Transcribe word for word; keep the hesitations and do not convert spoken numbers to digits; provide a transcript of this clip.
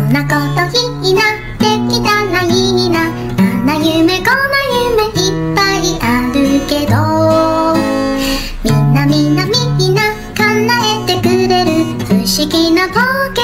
んなこといいな、できたらいいな。あんな夢こんな夢いっぱいあるけど、みんなみんなみんな叶えてくれる不思議なポケ